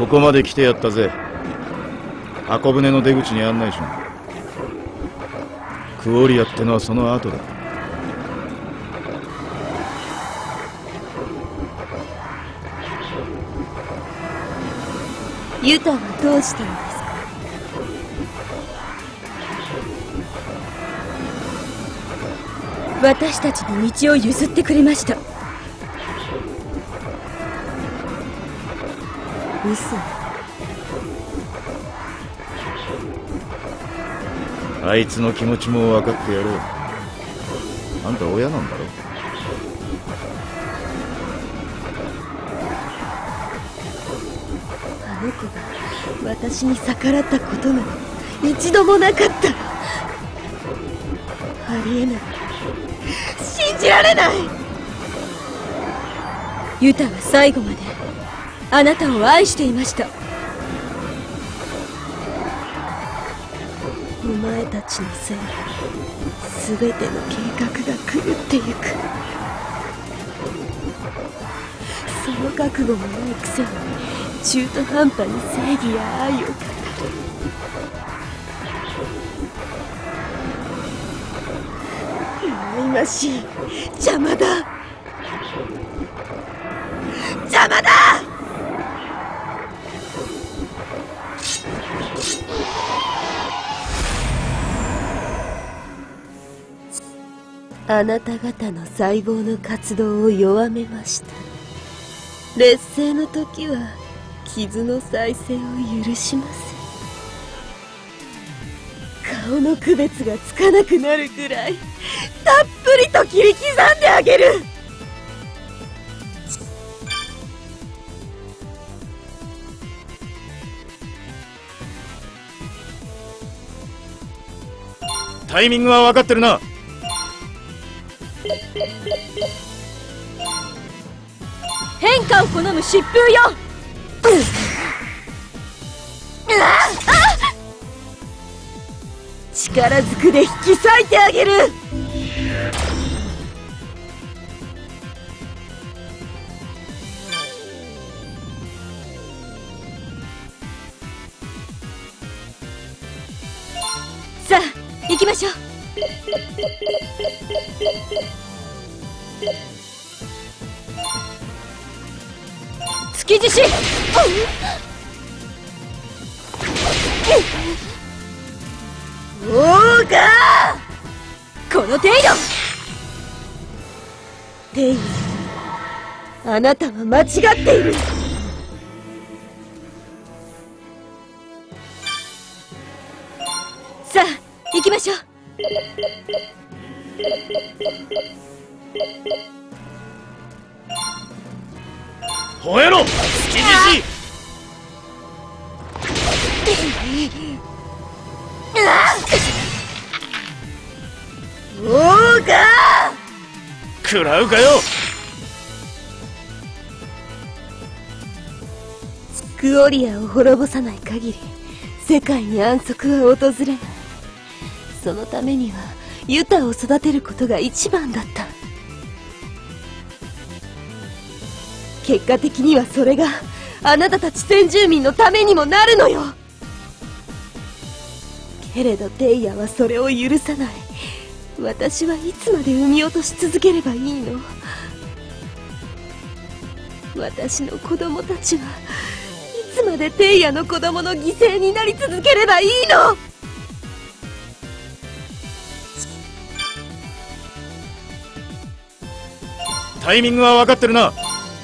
ここまで来てやったぜ。箱舟の出口に案内しな。クオリアってのはその後だ。 ユタはどうしたのですか？私たちに道を譲ってくれました。嘘。 あいつの気持ちも分かってやろう。あんた親なんだろ？ あの子が私に逆らったことなど一度もなかった。ありえない。信じられない。ユタは最後まであなたを愛していました。お前たちのせいで全ての計画が狂ってゆく。その覚悟もないくせに中途半端に正義や愛を語る。忌ましい。邪魔だ。邪魔だ。あなた方の細胞の活動を弱めました。劣勢の時は傷の再生を許しません。顔の区別がつかなくなるくらいたっぷりと切り刻んであげる。 タイミングは分かってるな。 変化を好む疾風よ。力ずくで引き裂いてあげる。さあ行きましょう。築地市。おうかこの程度。テイヤ、あなたは間違っている。さあ行きましょう。 吠えろ、築地市。 おうか食らうかよ。 クオリアを滅ぼさない限り世界に安息は訪れない。そのためにはユタを育てることが一番だった。結果的にはそれがあなたたち先住民のためにもなるのよ。けれどテイヤはそれを許さない。私はいつまで産み落とし続ければいいの？私の子供たちはいつまでテイヤの子供の犠牲になり続ければいいの？ タイミングは分かってるな。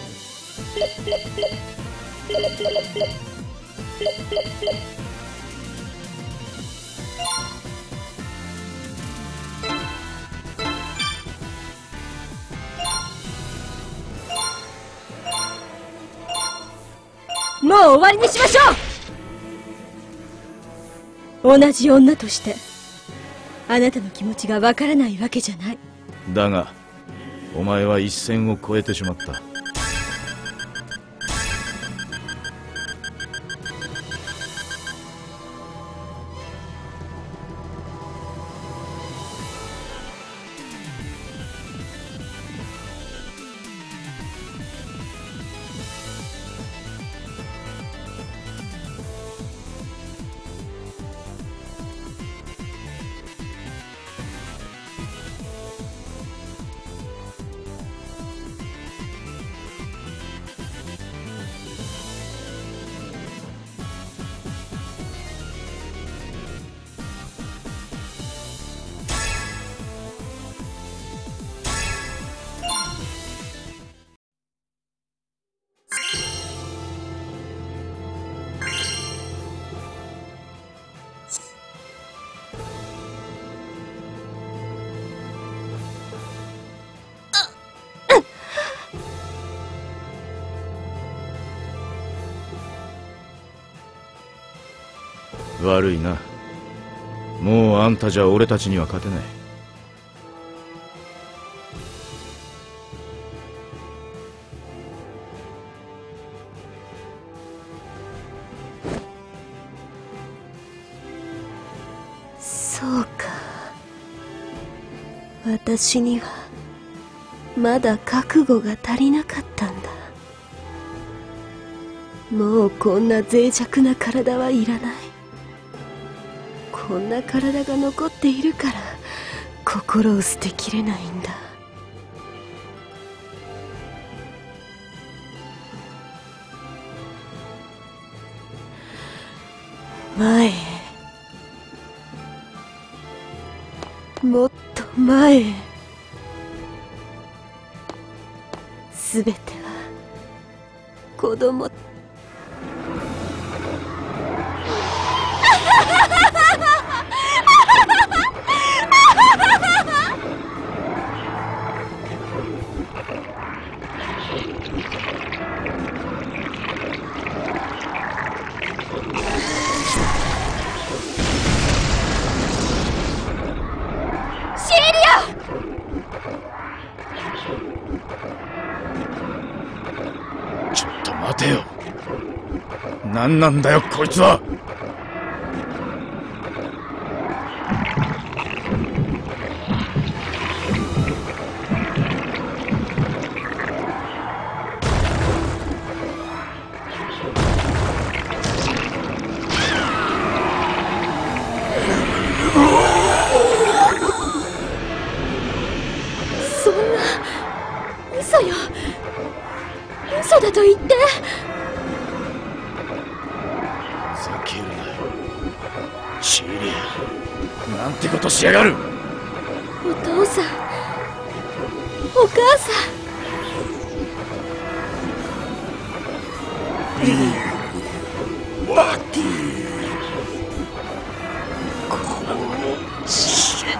もう終わりにしましょう。同じ女としてあなたの気持ちがわからないわけじゃない。 だがお前は一線を越えてしまった。 悪いな。もうあんたじゃ俺たちには勝てない。 そうか。私にはまだ覚悟が足りなかったんだ。もうこんな脆弱な体はいらない。こんな体が残っているから心を捨てきれないんだ。前へ、もっと前へ。すべては子供。 ちょっと待てよ。何なんだよこいつは。 そんな嘘よ。嘘だと言って。 ふざけるなよシーリア。なんてことしやがる。 お父さん、お母さん。 バティ殺して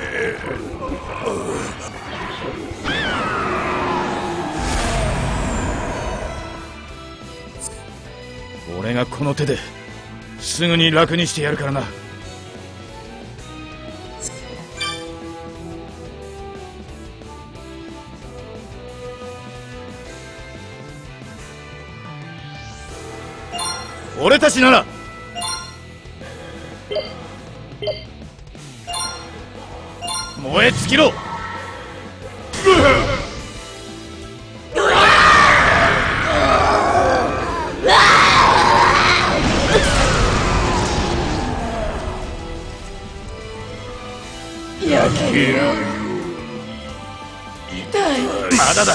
俺がこの手ですぐに楽にしてやるからな。俺たちなら燃え尽きろ。 焼けるよ。痛い。 まだだ。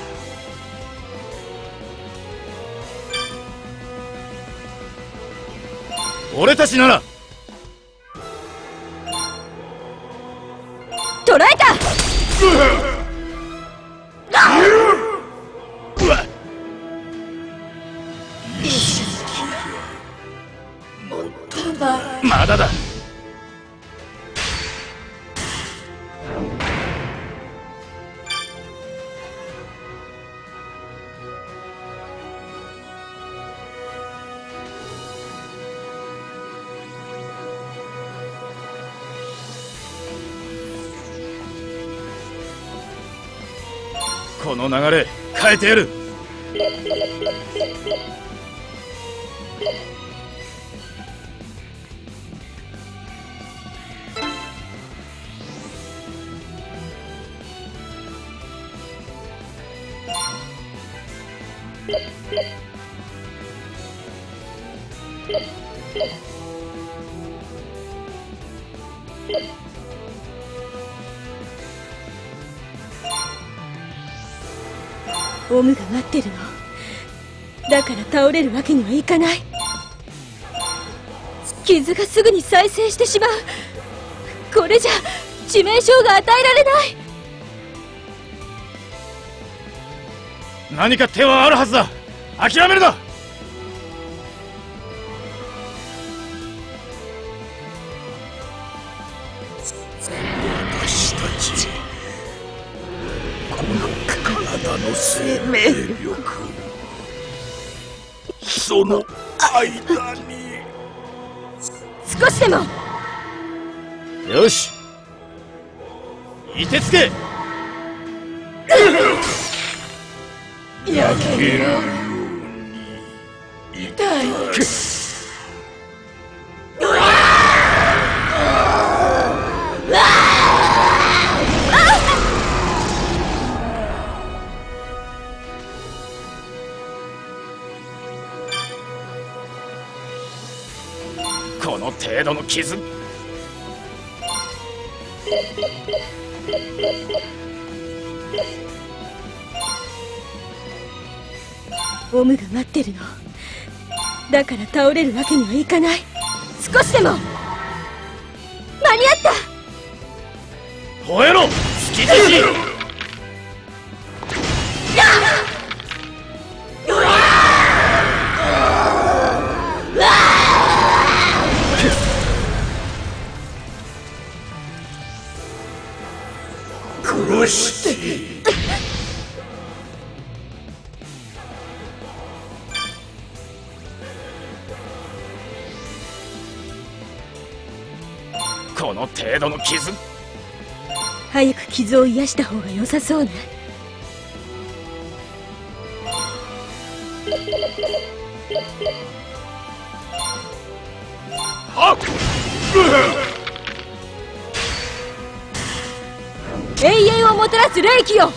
俺たちなら捕らえた。 うわっ。 意識がもっとない。 まだだ。この流れ変えてやる。 オムが待ってるの。だから倒れるわけにはいかない。傷がすぐに再生してしまう。これじゃ致命傷が与えられない。 何か手はあるはずだ。諦めるな。 私たちこの体の生命力、その間に少しでも。 よし、いてつけ。 焼けないように痛い。 この程度の傷。 オムが待ってるの。だから倒れるわけにはいかない。少しでも。間に合った。 吠えろ、月獅子。 殺して。 この程度の傷。 早く傷を癒した方が良さそうね。 はっ、 永遠をもたらす霊気よ。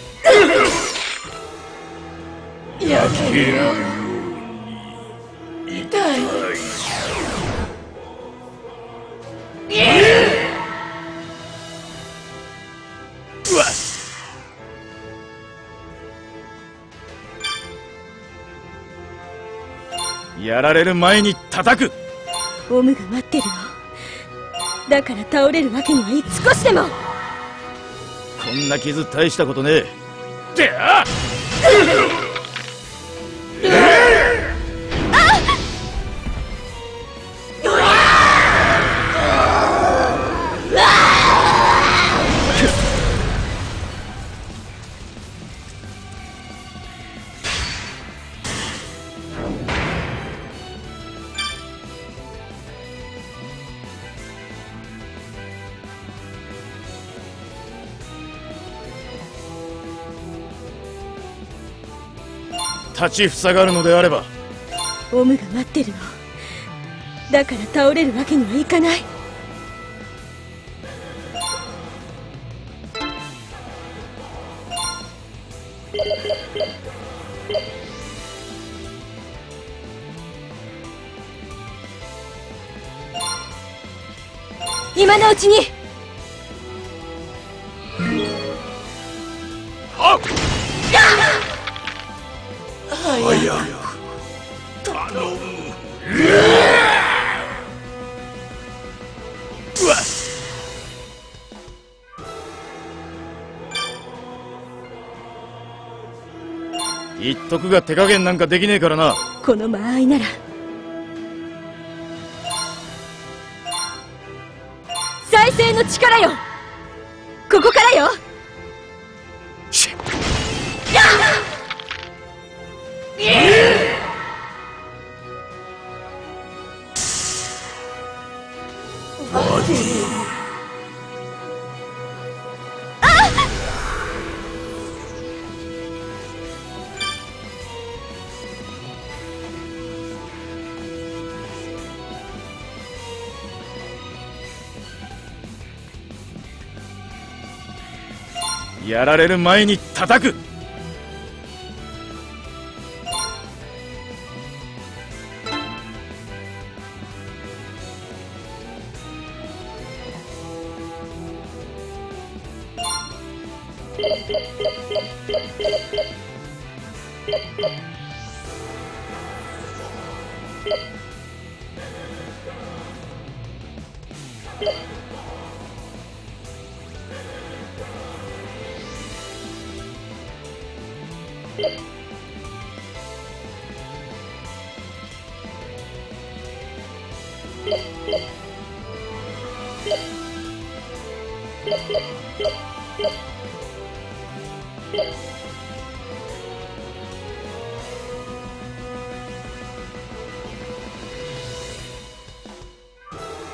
焼けないように痛い。 うわっ、やられる前に叩く。 オムが待ってるの。だから倒れるわけにはい少しでも。 こんな傷大したことねえ。であ立ちふさがるのであれば。 オムが待ってるの。だから倒れるわけにはいかない。今のうちに。 はっ、 早く頼む。 うわっ、言っとくが手加減なんかできねえからな。 この間合いなら。再生の力よ。ここからよ。 しやられる前に叩く。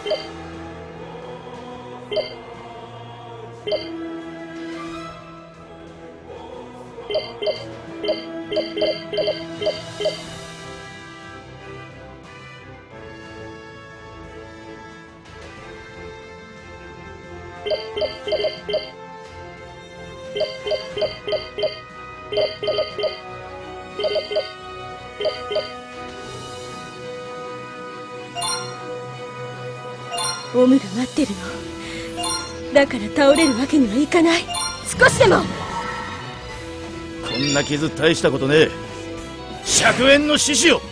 オムが待ってるの。だから倒れるわけにはいかない。少しでも。 こんな傷大したことねえ。100円の獅子よ。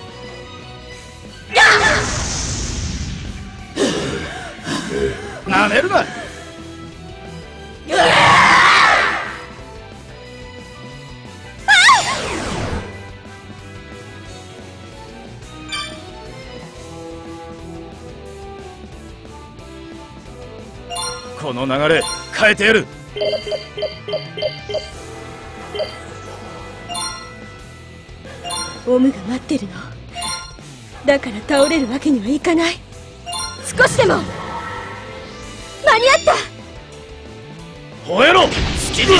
なめるな。この流れ変えてやる。 オムが待ってるの。だから倒れるわけにはいかない。少しでも。間に合った。 吠えろ月じじ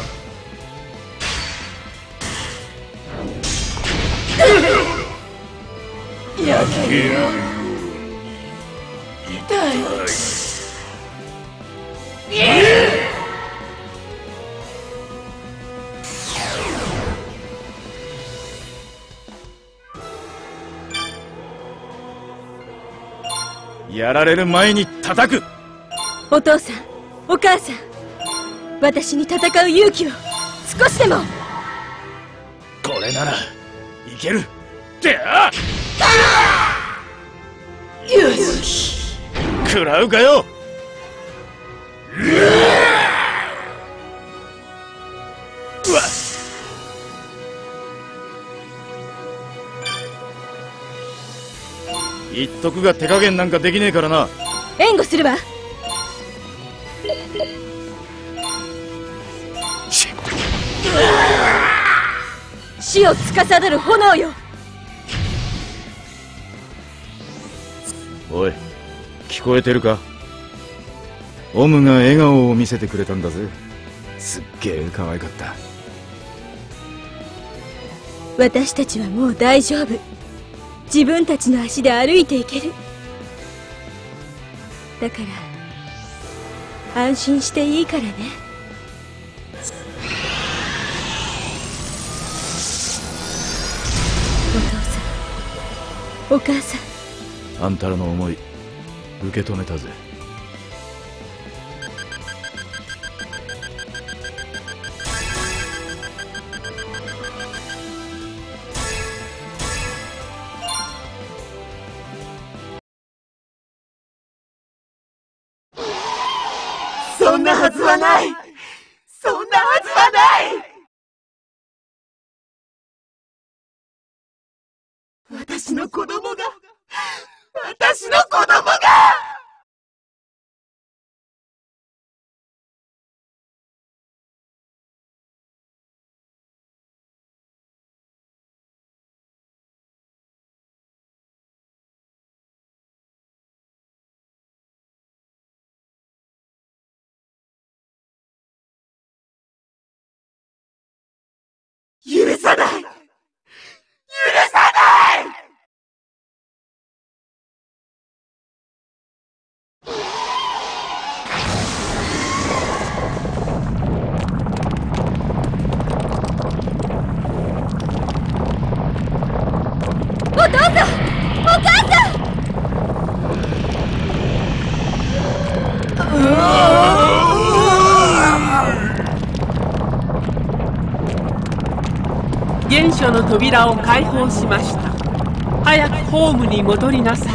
い。 焼けるように痛い。 やられる前に叩く。 お父さん、お母さん、私に戦う勇気を少しでも。 これならいけるってあ。 よし、 食らうかよ。うわっ。言っとくが手加減なんかできねえからな。 援護するわ。死を司る炎よ。 おい、聞こえてるか。オムが笑顔を見せてくれたんだぜ。すっげえ可愛かった。 私たちはもう大丈夫。自分たちの足で歩いていける。だから安心していいからね。お父さん、お母さん、 あんたらの思い受け止めたぜ。 そんなはずはない。そんなはずはない。私の子供が、私の子供が。許さない。許さない。 お父さん、お母さん。 原初の扉を開放しました。早くホームに戻りなさい。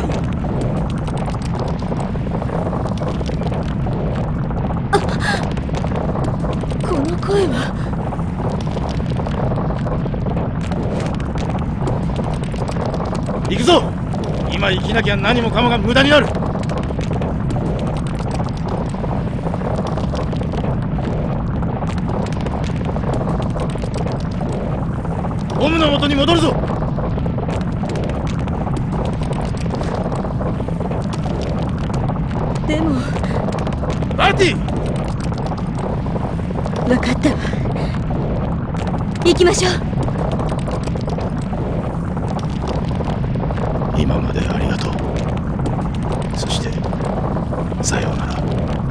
この声は。 行くぞ。今生きなきゃ何もかもが無駄になる。オムの元に戻るぞ。 でもマーティ！ 分かったわ。行きましょう。 今までありがとう。そしてさようなら。